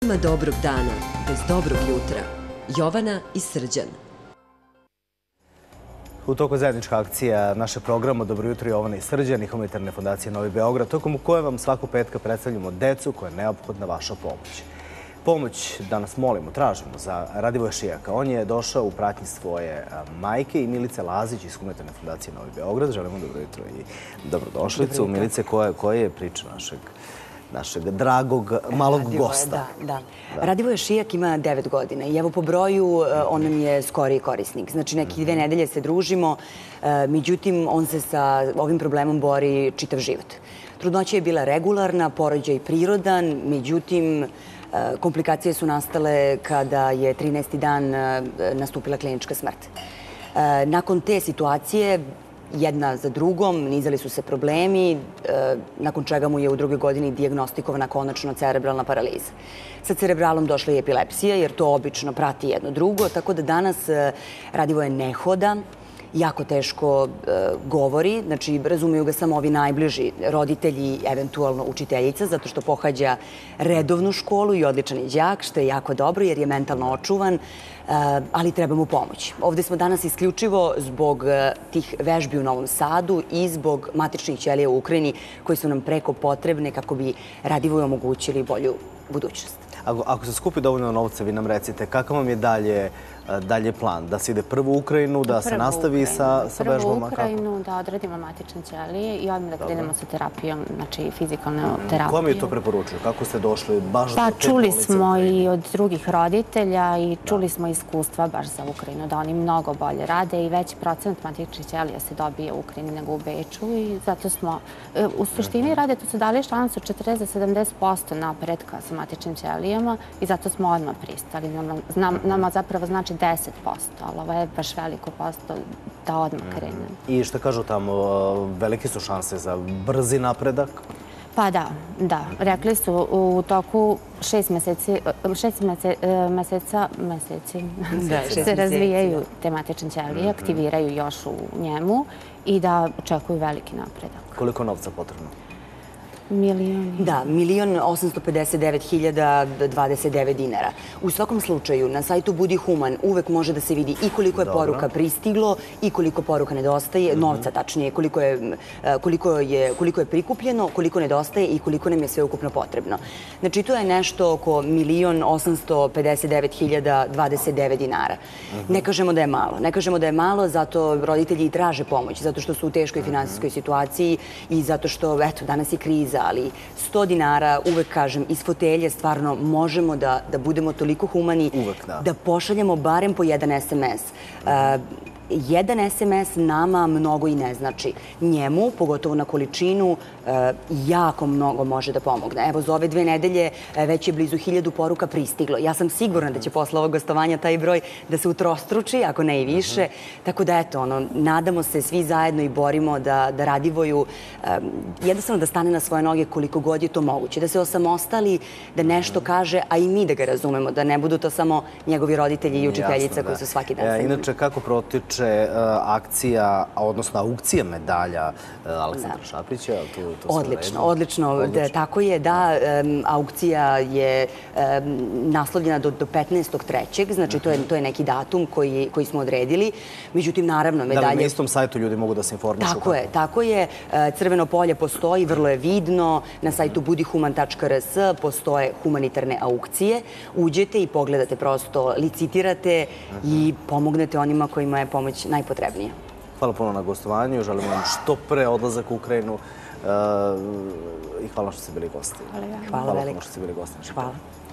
Nema dobrog dana bez dobrog jutra. Jovana i Srđan. U toku zajednička akcija našeg programa Dobro jutro Jovana i Srđan i Humanitarne fondacije Novi Beograd, tokom u koje vam svaku petka predstavljamo decu koja je neophodna vaša pomoć. Pomoć danas molimo, tražimo za Radivoja Šijaka. On je došao u pratnji svoje majke i Milice Lazić iz Humanitarne fondacije Novi Beograd. Želimo dobro jutro i dobrodošlicu. Milice, koja je priča našeg dragog malog gosta? Da. Radivoje Šijak ima 9 godina i evo po broju on nam je skoriji korisnik. Znači nekih 2 nedelje se družimo, međutim on se sa ovim problemom bori čitav život. Trudnoća je bila regularna, porođaj prirodan, međutim komplikacije su nastale kada je 13. dan nastupila klinička smrt. Nakon te situacije, jedna za drugom, nizali su se problemi, nakon čega mu je u 2. godini dijagnostikovana konačno cerebralna paraliza. Sa cerebralom došla i epilepsija, jer to obično prati jedno drugo, tako da danas Radivoje ne hoda, jako teško govori, znači razumeju ga samo ovi najbliži roditelji, eventualno učiteljica, zato što pohađa redovnu školu i odličan je đak, što je jako dobro jer je mentalno očuvan, ali treba mu pomoć. Ovde smo danas isključivo zbog tih vežbi u Novom Sadu i zbog matičnih ćelija u Ukrajini koji su nam preko potrebne kako bi Radivoju omogućili bolju budućnost. Ako se skupi dovoljno novca, vi nam recite, kakav vam je dalje plan? Da se ide prvo u Ukrajinu, da se nastavi sa vežbama? Prvo u Ukrajinu, da odradimo matične ćelije i odmah da krenemo sa terapijom, znači fizikalne terapije. Ko mi je to preporučio? Kako ste došli baš do te bolnice? Pa čuli smo i od drugih roditelja i čuli smo iskustva baš za Ukrajinu, da oni mnogo bolje rade i veći procent matičnih ćelija se dobije u Ukrajini nego u Beču i zato smo, u suštini rade tu su dali šansu 40-70% napretka sa matičnim ćelijama i zato smo odmah pristali. Nama zapravo znači 10%, ali ovo je baš veliko posto da odmah krenem. I što kažu tamo, velike su šanse za brzi napredak? Pa da. Rekli su u toku 6 meseci se razvijaju te matične ćelije, aktiviraju još u njemu i da očekuju veliki napredak. Koliko novca potrebno? Milioni. Da, 1.859.029 dinara. U svakom slučaju, na sajtu Budi Human uvek može da se vidi i koliko je poruka pristiglo i koliko poruka nedostaje, novca tačnije, koliko je prikupljeno, koliko nedostaje i koliko nam je sveukupno potrebno. Znači, to je nešto oko 1.859.029 dinara. Ne kažemo da je malo. Ne kažemo da je malo, zato roditelji i traže pomoć, zato što su u teškoj finansijskoj situaciji i zato što, eto, danas je kriza, ali 100 dinara, uvek kažem, iz fotelje stvarno možemo da budemo toliko humani da pošaljemo barem po jedan SMS. Jedan SMS nama mnogo i ne znači. Njemu, pogotovo na količinu, jako mnogo može da pomogne. Evo, za ove 2 nedelje već je blizu 1000 poruka pristiglo. Ja sam sigurna da će posle ovog gostovanja taj broj da se utrostruči, ako ne i više. Tako da, eto, nadamo se svi zajedno i borimo da Radivoju jednostavno da stane na svoje noge koliko god je to moguće. Da se osamostali, da nešto kaže, a i mi da ga razumemo, da ne budu to samo njegovi roditelji i učiteljica koji su svaki dan sa njim. Inače, kako protiče akcija, odnosno aukcija medalja Aleksandra Šaprića? Odlično. Tako je, da. Aukcija je naslovljena do 15.3. Znači, to je neki datum koji smo odredili. Međutim, naravno, medalje... Da li na istom sajtu ljudi mogu da se informišu? Tako je. Crveno polje postoji, vrlo je vidno. Na sajtu budihuman.rs postoje humanitarne aukcije. Uđete i pogledate, prosto licitirate i pomognete onima kojima je pomoć najpotrebnije. Hvala puno na gostovanju. Želimo vam što pre odlazak u Ukrajinu i hvala što ste bili gosti. Hvala veliko. Hvala što ste bili gosti. Hvala.